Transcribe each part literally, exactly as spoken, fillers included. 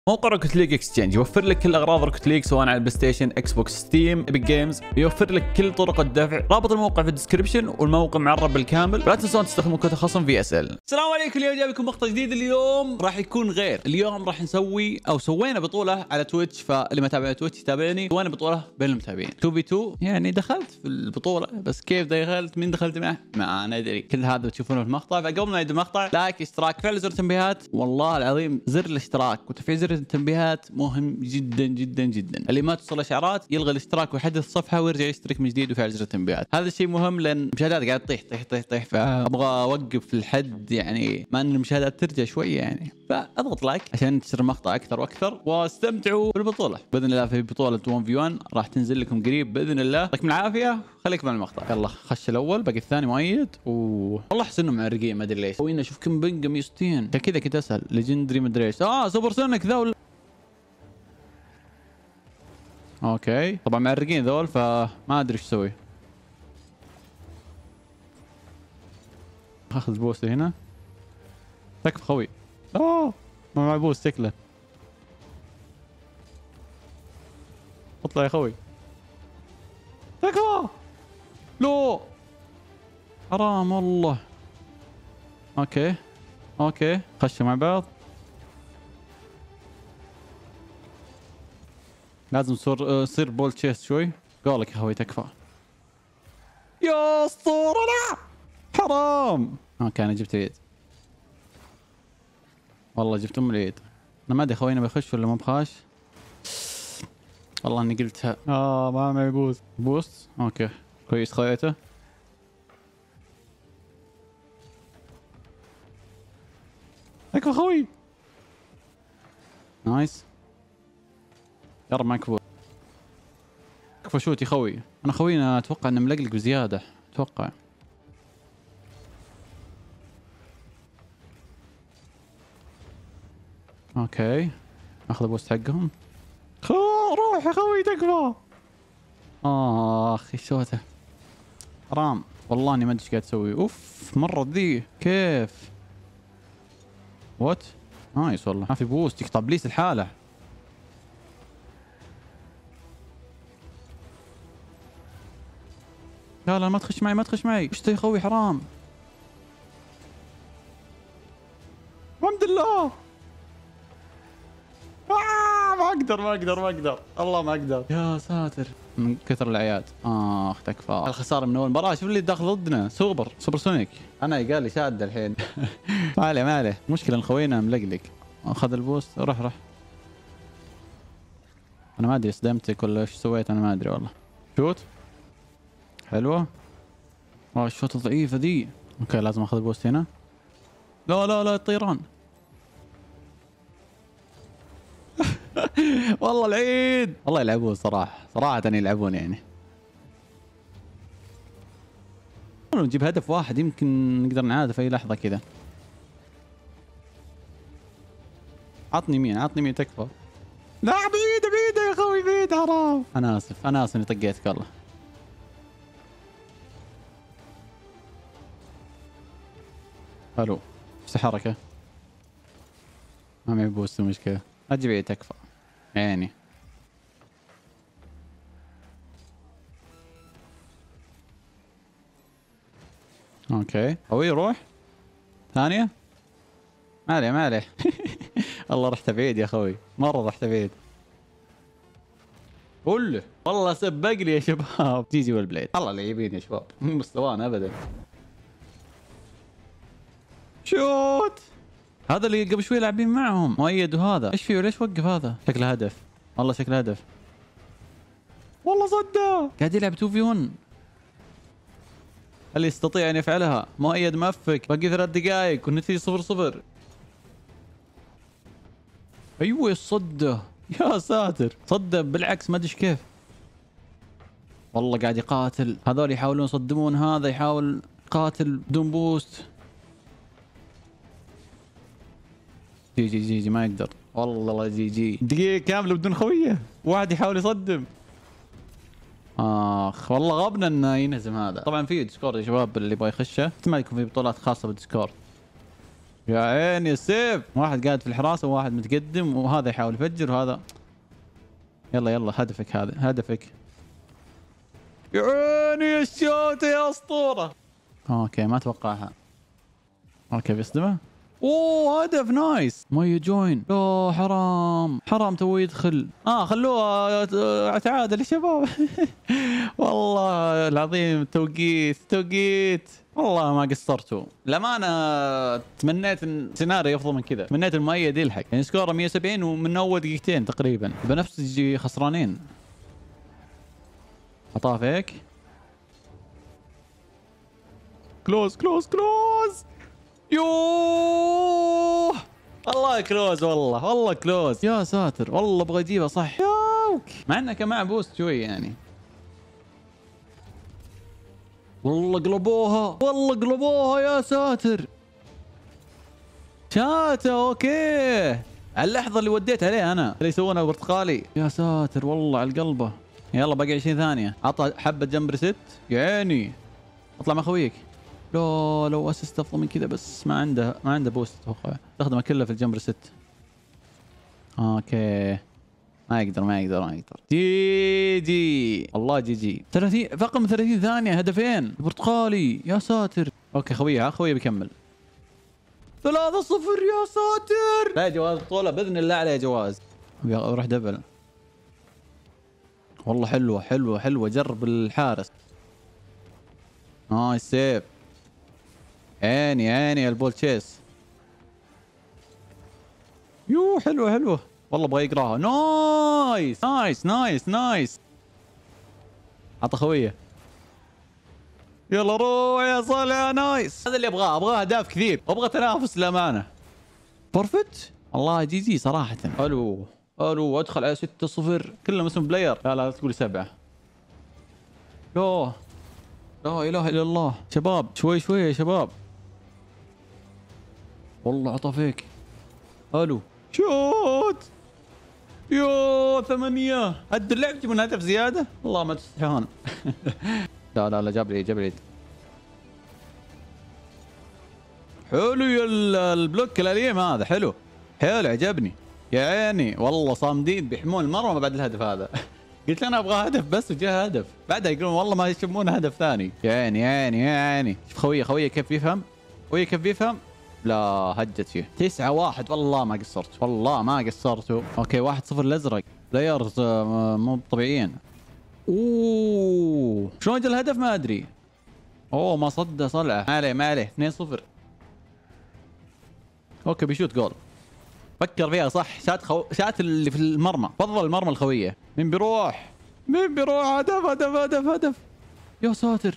موقع روكت ليج اكسشينج يوفر لك كل اغراض روكت ليج سواء على البلاي ستيشن، اكس بوكس، ستيم، ايبك جيمز. يوفر لك كل طرق الدفع. رابط الموقع في الديسكربشن والموقع معرب بالكامل. لا تنسون تستخدموا كود خصم في اس ال. السلام عليكم، اليوم جايب لكم مقطع جديد. اليوم راح يكون غير. اليوم راح نسوي او سوينا بطوله على تويتش، فاللي ما تابع تويتش يتابعني. سوينا بطوله بين المتابعين اثنين في اثنين، يعني دخلت في البطوله بس كيف دخلت، مين دخلت معه ما انا ادري. كل هذا تشوفونه في المقطع. فقبل ما نبدا المقطع، لايك، اشتراك، فعل زر التنبيهات. والله العظيم زر الاشتراك وتفعيل زر التنبيهات مهم جدا جدا جدا. اللي ما توصل اشعارات يلغي الاشتراك ويحدث الصفحه ويرجع يشترك من جديد ويفعل زر التنبيهات. هذا الشيء مهم لان المشاهدات قاعد تطيح طيح طيح طيح، فابغى اوقف في الحد يعني، ما ان المشاهدات ترجع شويه يعني. فاضغط لايك عشان ننتشر المقطع اكثر واكثر، واستمتعوا بالبطوله. باذن الله في بطوله واحد في واحد راح تنزل لكم قريب باذن الله. يعطيكم العافيه، خليكم مع المقطع. يلا خش الاول، باقي الثاني مؤيد. و والله احس انهم معرقين ما ادري ليش. سوينا شوف كم بنقه مية وستين كذا كذا اسهل. ليجندري مدري ايش. اه سوبر سونيك ذا ولا... اوكي طبعا معرقين ذول، فما ادري ايش اسوي. اخذ بوست هنا. تكفى خوي. اوه ما معي بوست شكله. اطلع يا خوي. تكفى. لو حرام والله. اوكي اوكي خشوا مع بعض. لازم صور يصير بول تشيست شوي. قولك يا خوي تكفى. يا اسطوره لا حرام. اوكي انا جبت اليد. والله جبت ام اليد. انا ما ادري خوينا بيخش ولا ما بخاش. والله اني قلتها. اه ما معي بوست. بوست اوكي كويس خذيته. تكفى خوي. نايس. يلا معك بوست. تكفى شوتي خوي. انا خوينا اتوقع انه ملقلق بزياده اتوقع. اوكي اخذ البوست حقهم. خو روح يا خوي تكفى. اخ ايش سوته. حرام والله اني ما ادري ايش قاعد تسوي. اوف مره ذي كيف. وات نايس والله. ما في بوست يقطع بليس الحاله. لا لا ما تخش معي ما تخش معي. ايش يا خوي حرام. الحمد لله. آه ما اقدر ما اقدر ما اقدر الله ما اقدر. يا ساتر من كثر العياد. اخ تكفى. الخساره من اول مباراه. شوف اللي داخل ضدنا. سوبر سوبر سونيك. انا قال لي شاد الحين. ما عليه ما عليه. مشكله ان خوينا ملقلق. اخذ البوست. روح روح. انا ما ادري صدمتك ولا ايش سويت. انا ما ادري والله. شوت حلوه. والله الشوطه ضعيفه ذي. اوكي لازم اخذ البوست هنا. لا لا لا الطيران. والله العيد. والله يلعبون صراحه صراحه يلعبون يعني. لو نجيب هدف واحد يمكن نقدر نعادل في اي لحظه كذا. عطني يمين عطني يمين تكفى. لا بعيد بعيد يا اخوي بعيد حرام. انا اسف انا اسف اني طقيتك والله. الو ايش الحركه؟ ما معي بوست المشكله. اجي بعيد تكفى يعني. اوكي قوي روح. ثانيه ما عليه ما عليه. والله رحت بعيد يا اخوي مره رحت بعيد. قول له والله سبق لي يا شباب. جيجي والبليد. الله لاعبين يا شباب مو مستوانا ابدا. شوت. هذا اللي قبل شوي لاعبين معهم مؤيد وهذا. ايش فيه ليش وقف هذا؟ شكله هدف. والله شكله هدف. والله صده. قاعد يلعب اثنين في واحد. هل يستطيع ان يفعلها؟ مؤيد مفك. باقي ثلاث دقائق والنتيجه صفر صفر. ايوه الصده. يا ساتر صده بالعكس ما ادري كيف. والله قاعد يقاتل. هذول يحاولون يصدمون. هذا يحاول يقاتل بدون بوست. جي جي جي جي ما يقدر والله. جي جي دقيقة كاملة بدون خوية. واحد يحاول يصدم. اخ والله غبنا انه ينهزم هذا. طبعا في ديسكورد يا شباب اللي يبغى يخشه. احتمال يكون في بطولات خاصة بالديسكورد. يا عيني السيف. واحد قاعد في الحراسه وواحد متقدم وهذا يحاول يفجر وهذا. يلا يلا هدفك هذا هدفك. يا عيني الشوطه يا اسطوره. اوكي ما اتوقعها. اوكي بيصدمه. اوه هدف نايس. مي جوين. اوه حرام حرام تو يدخل. اه خلوه تعادل يا شباب. والله العظيم توقيت توقيت. والله ما قصرتوا الامانه. تمنيت ان سيناريو افضل من كذا. تمنيت المؤيد يلحق يعني سكوره مية وسبعين ومن اول دقيقتين تقريبا بنفس يجي خسرانين. حطها فيك. كلوز كلوز كلوز. يوه والله كلوز. والله والله كلوز. يا ساتر والله ابغى اجيبها صح. ياوك مع انه كان معه بوست شوي يعني. والله قلبوها والله قلبوها يا ساتر. شاته اوكي. على اللحظه اللي وديت عليه انا اللي يسوونها برتقالي. يا ساتر والله على القلبه. يلا باقي عشرين ثانيه. عطى حبه جمبر ست. يا عيني اطلع مع خويك. لو لو اسست افضل من كذا بس ما عنده ما عنده بوست اتوقع. استخدمه كله في الجمبر ست. اوكي ما يقدر ما يقدر ما يقدر. جي جي الله جي جي. ثلاثين فقط من ثلاثين ثانيه هدفين البرتقالي. يا ساتر. اوكي خويه خويه بيكمل. ثلاثة صفر يا ساتر. لا جواز بطولة باذن الله عليه جواز. روح دبل. والله حلوه حلوه حلوه. جرب الحارس. نايس سيف. عيني عيني البول تشيس. يو حلوه حلوه والله ابغى يقراها. نايس نايس نايس نايس. عطى خويه. يلا روح يا صالح. نايس. هذا اللي ابغاه. ابغى اهداف كثير وابغى تنافس للامانه. بيرفكت. الله جي جي صراحه. الو الو ادخل على ستة صفر. كلهم اسم بلاير. لا لا تقول سبعة. لا لا اله الا الله. شباب شوي شوي يا شباب. والله عطى فيك. الو شوت. يو ثمانية. هد اللعب تجيبون هدف زيادة. والله ما تستحون. لا لا لا جاب لي جاب لي. حلو يا البلوك الاليم هذا. حلو حلو عجبني. يا عيني والله صامدين بيحمون المرمى بعد الهدف هذا. قلت انا ابغى هدف بس وجاء هدف. بعدها يقولون والله ما يشمون هدف ثاني. يا عيني يا عيني يا عيني. شوف خويه خويه كيف يفهم. خويه كيف يفهم. لا هجت فيه. تسعة واحد. والله ما قصرت والله ما قصرتوا. اوكي واحد صفر الازرق. بلايرز مو طبيعيين. اوه شلون جا الهدف ما ادري. اوه ما صدى صلعه. ما عليه ما عليه. اثنين صفر. اوكي بيشوت جول. فكر فيها صح. شات خو... شات اللي في المرمى. فضل المرمى الخويه. مين بيروح مين بيروح. هدف هدف هدف هدف. يا ساتر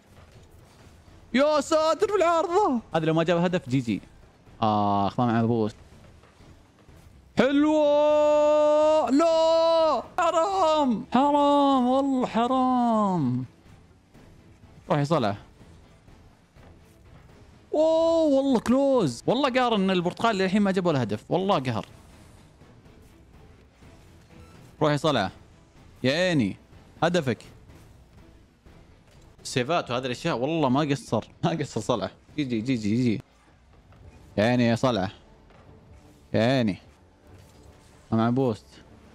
يا ساتر في العارضه. هذا لو ما جاب هدف جي جي. اخ ما معه بوست. حلوه. لا حرام حرام والله حرام. روح يا صلح. اوه والله كلوز. والله قهر ان البرتقال للحين ما جاب ولا هدف. والله قهر. روح يا صلح. يا عيني هدفك. سيفات وهذه الاشياء والله ما قصر ما قصر صلح. جي جي جي جي جي. يا عيني يا صلح. يا عيني مع بوست.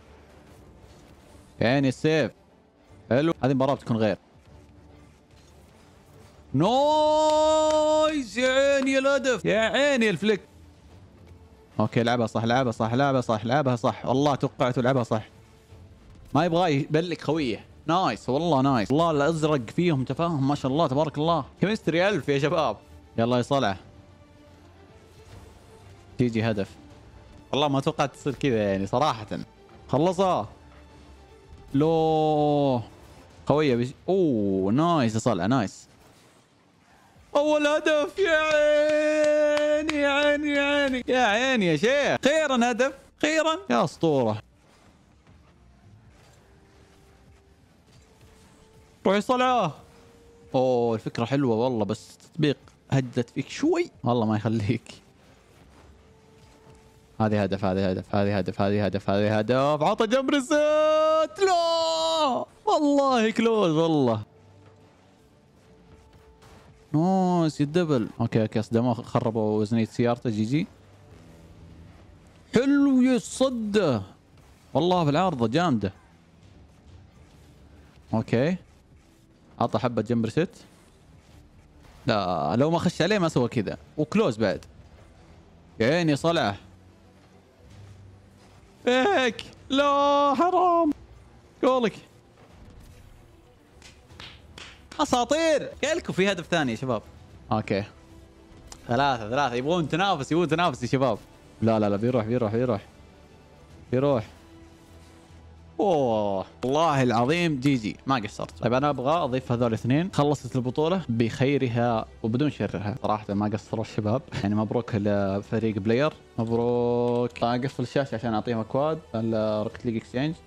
يا عيني السيف. حلو. هذه المباراة بتكون غير. نايس. يا عيني الهدف. يا عيني الفليك. اوكي لعبها صح لعبها صح لعبها صح لعبها صح. والله توقعت لعبها صح. ما يبغى يبلك خويه. نايس والله نايس. والله الازرق فيهم تفاهم ما شاء الله تبارك الله. كيمستري ألف يا شباب. يلا يا صلع. تيجي هدف. والله ما توقعت تصير كذا يعني صراحة. خلصها. لو قوية بش... اوه نايس يا صلع نايس. اول هدف. يا عيني يا عيني يا عيني يا عيني يا شيخ. خيرا هدف خيرا يا اسطورة. روحي صلعة. اوه الفكرة حلوة والله بس تطبيق هدت فيك شوي. والله ما يخليك. هذه هدف هذه هدف هذه هدف هذه هدف هذه هدف. عطى جمر الزيت. لا والله كلوز والله. نايس الدبل. اوكي اوكي صدموه، خربوا وزنية سيارته. جي جي. حلو يصده والله بالعارضة جامدة. اوكي عطى حبة جمبر ست. لا لو ما خش عليه ما سوى كذا. وكلوز بعد. يا عيني صلع. فيك. لا حرام. قولك اساطير. قال لكم في هدف ثاني يا شباب. اوكي ثلاثة ثلاثة. يبغون تنافس يبغون تنافس يا شباب. لا لا لا بيروح بيروح بيروح بيروح. اوه والله العظيم جي جي ما قصرت. طيب انا ابغى اضيف هذول الاثنين. خلصت البطوله بخيرها وبدون شرها صراحه. ما قصروا الشباب يعني. مبروك لفريق بلاير. مبروك. اقفل الشاشه عشان اعطيهم اكواد روكت ليج اكسشينج.